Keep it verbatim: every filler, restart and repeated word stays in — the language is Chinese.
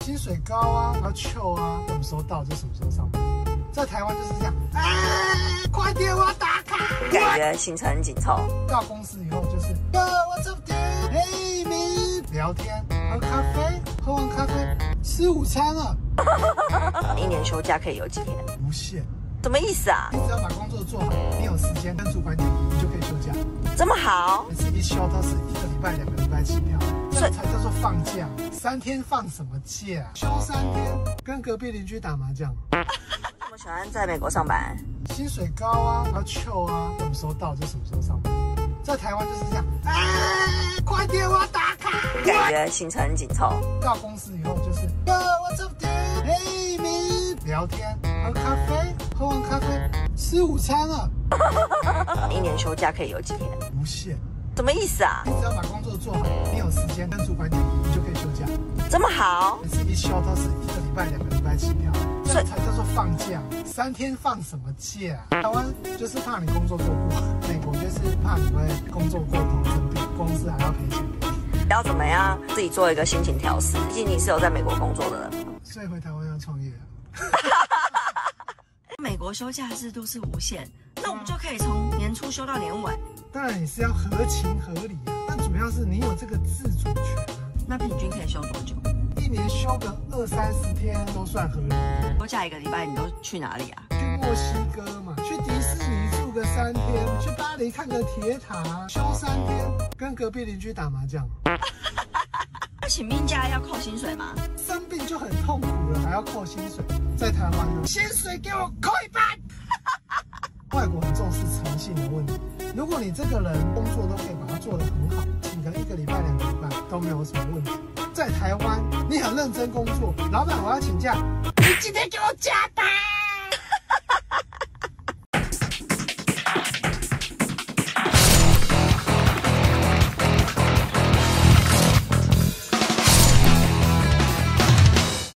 薪水高啊，然后臭啊，什么时候到就什么时候上班。在台湾就是这样，啊，快点我要打卡， 感觉行程很紧凑。 到公司以后就是，呃，我这边，嘿，你聊天，喝咖啡，喝完咖啡吃午餐了。 一年休假可以有几天？ 无限。 什么意思啊？ 你只要把工作做好，你有时间跟主管讲，你就可以休假。 这么好？ 每次一休都是一个礼拜、两个礼拜起跳，这样才叫做放假。三天放什么假？休三天，跟隔壁邻居打麻将。 这么喜欢在美国上班？ 薪水高啊，然后臭啊，什么时候到就什么时候上班。在台湾就是这样，啊，快点我要打卡， 感觉行程很紧凑。 到公司以后就是，呃，我这边，嘿，你聊天，喝咖啡，喝完咖啡吃午餐了。 一年休假可以有几天？ 无限。 什么意思啊？ 你只要把工作做好，你有时间跟主管讲，你就可以休假。 这么好？ 每次一休都是一个礼拜、两个礼拜起跳，这样才叫做放假。三天放什么假？台湾就是怕你工作做不好，美国就是怕你会工作过头生病，公司还要赔钱给你。 要怎么样自己做一个心情调试？毕竟你是有在美国工作的人。 所以回台湾要创业啊。 美国休假制度是无限，那我们就可以从年初休到年尾。 当然也是要合情合理啊，但主要是你有这个自主权啊。 那平均可以休多久？ 一年休个二三十天都算合理。 休假一个礼拜，你都去哪里啊？ 去墨西哥嘛，去迪士尼住个三天，去巴黎看个铁塔，休三天，跟隔壁邻居打麻将。 请病假要扣薪水吗？ 生病就很痛苦了，还要扣薪水。在台湾呢，薪水给我扣一半。外国很重视诚信的问题，如果你这个人工作都可以把它做得很好，请个一个礼拜、两个礼拜都没有什么问题。在台湾，你很认真工作，老板我要请假，你今天给我加班。